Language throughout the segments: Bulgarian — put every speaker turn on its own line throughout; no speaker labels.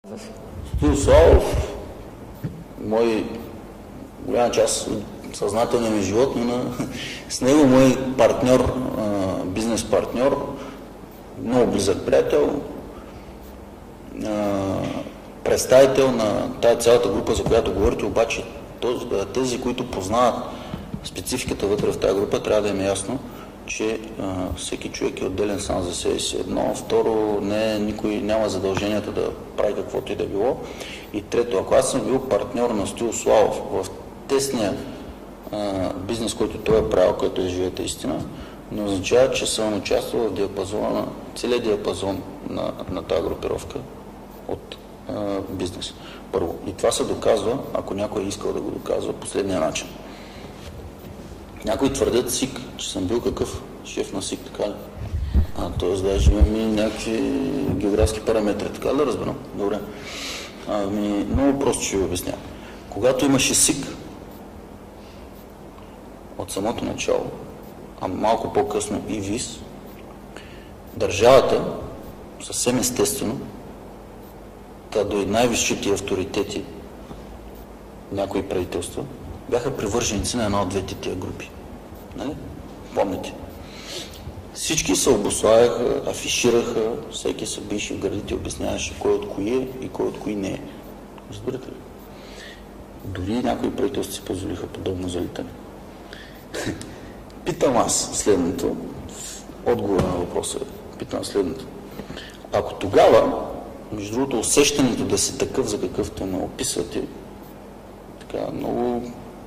Стоил Славов, мой голяма част от съзнателния ми живот, но с него мой партньор, бизнес партньор, много близък приятел, представител на тази цялата група, за която говорите, обаче тези, които познават спецификата вътре в тази група, трябва да им е ясно, че всеки човек е отделен сам за себе си. Едно, второ, никой няма задълженията да прави каквото и да било. И трето, ако аз съм бил партньор на Стоил Славов в тесния бизнес, който той е правил, който е живета истина, не означава, че съм участвал в диапазона, целият диапазон на тази групировка от бизнес. Първо. И това се доказва, ако някой е искал да го доказва, последния начин. Някои твърдят СИК, че съм бил какъв шеф на СИК, така ли? Т.е. даже имам и някакви географски параметри, така да разберам? Добре. Много просто ще ви обясня. Когато имаше СИК, от самото начало, а малко по-късно и ВИС, държавата, съвсем естествено, до най-висшите авторитети, някои правителства, бяха привърженици на една от двете тия групи. Нали? Помните? Всички се обуславяха, афишираха, всеки се беше в гърдите, обясняваше кой от кои е и кой от кои не е. Разбирате ли? Дори някои правителства си позволиха подобно залитане. Питам аз следното, отговор на въпроса питам следното. Ако тогава, между другото, усещането да си такъв, за какъвто ме описвате, така много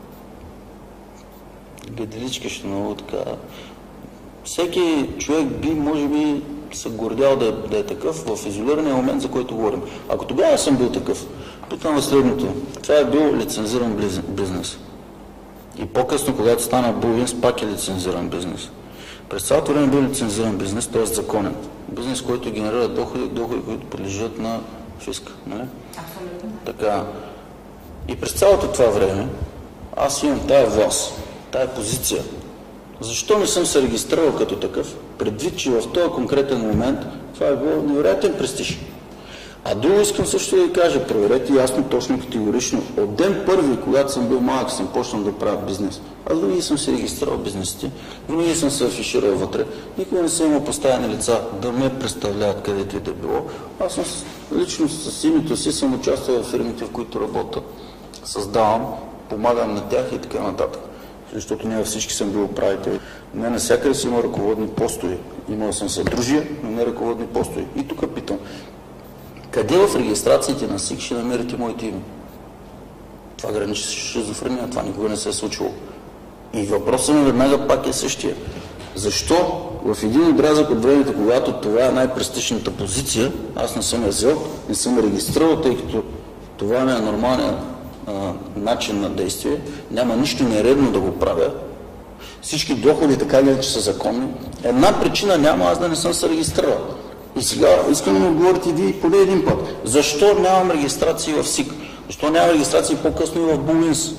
гаделичкащо, много така. Всеки човек може би се гордял да е такъв в изолирания момент, за който говорим. Ако тогава съм бил такъв, питам следното. Това е бил лицензиран бизнес. И по-късно, когато стана Булвинс, пак е лицензиран бизнес. През цялото време е бил лицензиран бизнес, т.е. законен. Бизнес, който генерира доходи, които подлежат на фиска. Нали?
Абсолютно.
Така. И през цялото това време аз имам тая власт, тая позиция. Защо не съм се регистрирал като такъв? Предвид, че в този конкретен момент това е било невероятен престиж. А друго искам също да ви кажа, проверете ясно, точно, категорично. От ден първи, когато съм бил малък, съм почнал да правя бизнес. Аз винаги съм се регистрирал в бизнесите, винаги съм се афиширал вътре, никога не съм имал поставени лица да ме представляват където и да било. Аз съм лично с името си съм участвал в фирмите, в които работя, създавам, помагам на тях и така нататък. Защото не всички съм бил управител. Не навсякъде си има ръководни постове. Имал съм съдружия, но не ръководни постове. И тук питам. Къде в регистрациите на СИК ще намерите моите име? Това граничи с шизофрения, това никога не се е случило. И въпросът ми веднага пак е същия. Защо в един отрязък от времето, когато това е най-престижната позиция, аз не съм я взел, не съм регистрирал, тъй като това не е нормалният начин на действие, няма нищо нередно да го правя. Всички доходи така ли, че са законни. Една причина няма аз да не съм се регистрирал. И сега искам да ми отговорите и вие поне един път. Защо нямам регистрации в СИК? Защо нямам регистрации по-късно и в Булвинс?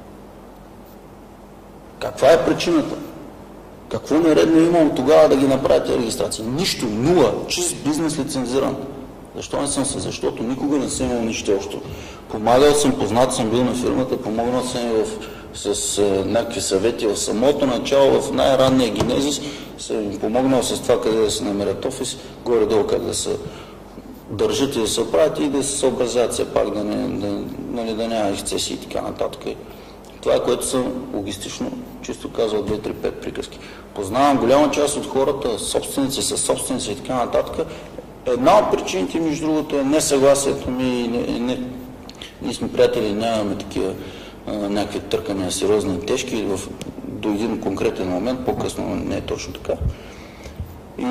Каква е причината? Какво нередно е имало тогава да ги направите регистрации? Нищо, нула, чист бизнес лицензиран. Защо не съм се? Защото никога не съм имал нищо общо. Помагал съм, познат съм бил на фирмата, помогнал съм с някакви съвети в самото начало, в най-ранния генезис, съм им помогнал с това къде да се намерят офис, горе-долу как да се държат и да се правят и да се съобразят все пак, да няма ексцесии и така нататък. Това е, което съм логистично, чисто казал 2-3-5 приказки. Познавам голяма част от хората, собственици, със собственици и така нататък. Една от причините, между другото, е несъгласието ми. Ние сме приятели, нямаме такива някакви търкания сериозни и тежки до един конкретен момент, по-късно не е точно така. И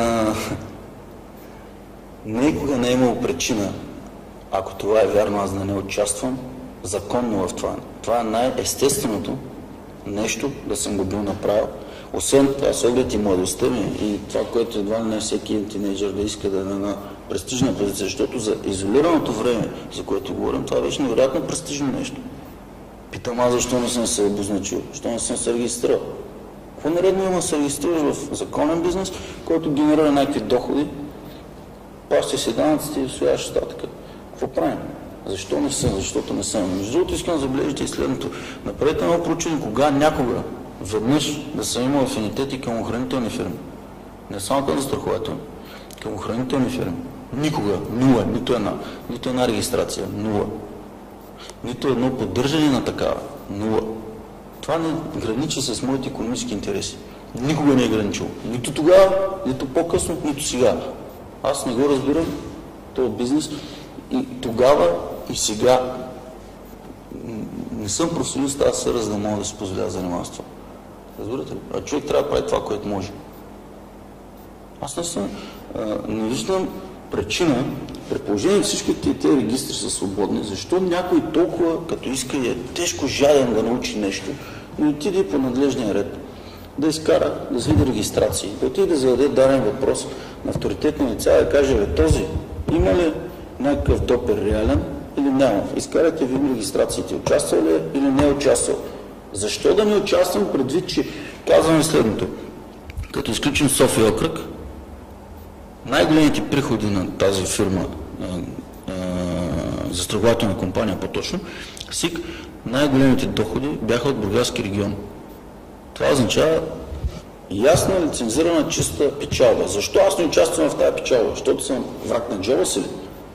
никога не е имало причина, ако това е вярно, аз да не участвам законно в това. Това е най-естественото нещо да съм го бил направил. Освен това, с оглед и младостта ми и това, което едва не всеки тинейджър да иска да е на престижна позиция, защото за изолираното време, за което говорим, това беше невероятно престижно нещо. Питам аз защо не съм се обозначил, защо не съм се регистрирал. Какво нередно има да се регистрираш в законен бизнес, който генерира някакви доходи, плащаш си данъците и освояваш остатъка. Какво правим? Защо не са? Защото не са. Между другото искам да забележите и следното. Направете едно проучване, кога някога веднъж да съм имал афинитети към охранителни фирми. Не само към застрахователни, към охранителни фирми. Никога, нула, нито една регистрация, нула. Нито едно поддържане на такава, нула. Това не граничи с моите икономически интереси. Никога не е граничило. Нито тогава, нито по-късно, нито сега. Аз не го разбирам, този бизнес. И тогава, и сега не съм професионалист, аз се за да мога да си позволя да занимавам с това. Разбирате ли? А човек трябва да прави това, което може. Аз не виждам причина, при положение всички тези регистри са свободни, защо някой толкова, като иска и е тежко жаден да научи нещо, не отиде по надлежния ред, да изкара, да види регистрации, да отиде да зададе даден въпрос на авторитетни лица, да каже, този има ли някакъв допер реален или няма. Изкарайте ви регистрациите, участвал ли е или не е участвал. Защо да не участвам предвид, че казваме следното. Като изключим София окръг, най-големите приходи на тази фирма, застрахователна компания по-точно, СИК, най-големите доходи бяха от Бургаски регион. Това означава ясна, лицензирана, чиста печалба. Защо аз не участвам в тази печалба? Защото съм враг на джоба си ли?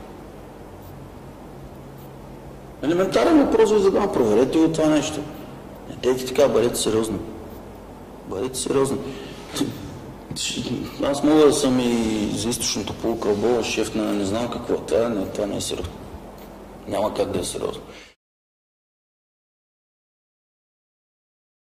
Елементарен въпрос ви задам, проверете го това нещо. Не дейте така, бъдете сериозни. Бъдете сериозни. Аз мога да съм и за източното полукълбо, шеф на не знам какво. Това не е сериозно. Няма как да е сериозно.